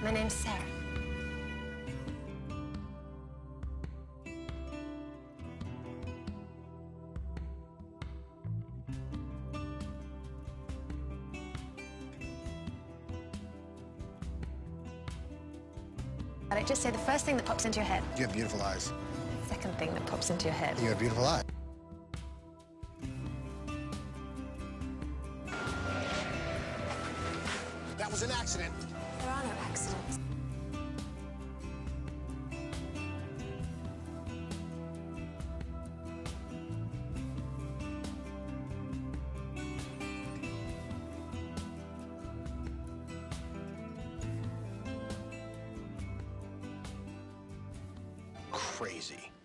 My name's Sarah. Just say the first thing that pops into your head. You have beautiful eyes. Second thing that pops into your head. You have beautiful eyes. That was an accident. There are no accidents. Crazy.